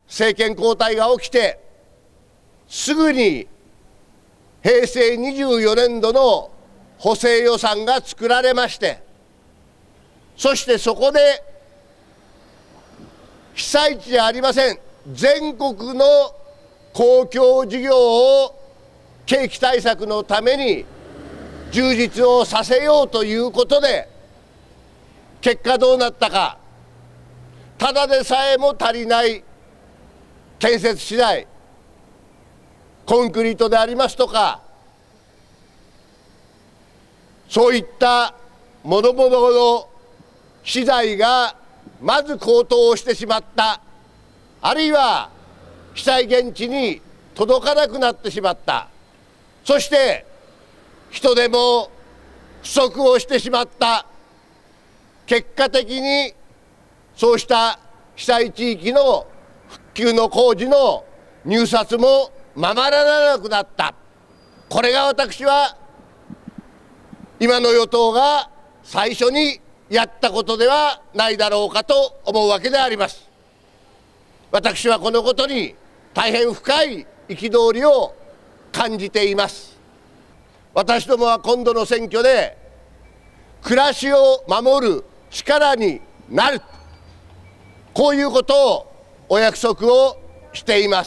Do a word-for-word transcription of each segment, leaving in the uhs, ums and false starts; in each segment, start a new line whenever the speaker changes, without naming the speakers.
政権交代が起きて、すぐにへいせいにじゅうよねんどの補正予算が作られまして、そしてそこで被災地じゃありません、全国の公共事業を景気対策のために充実をさせようということで、結果どうなったか、ただでさえも足りない建設資材、コンクリートでありますとか、そういったもろもろの資材がまず高騰してしまった、あるいは被災現地に届かなくなってしまった、そして人手も不足をしてしまった、結果的にそうした被災地域の復旧の工事の入札もままならなくなった、これが私は今の与党が最初にやったことではないだろうかと思うわけであります。私はこのことに大変深い憤りを感じています。私どもは今度の選挙で暮らしを守る力になる、こういうことをお約束をしています。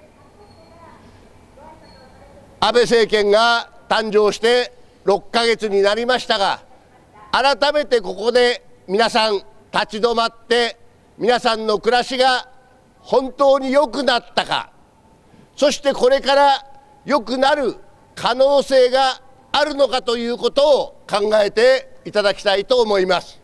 安倍政権が誕生してろっかげつになりましたが、改めてここで皆さん立ち止まって、皆さんの暮らしが本当に良くなったか、そしてこれから良くなる可能性があるのかということを考えていただきたいと思います。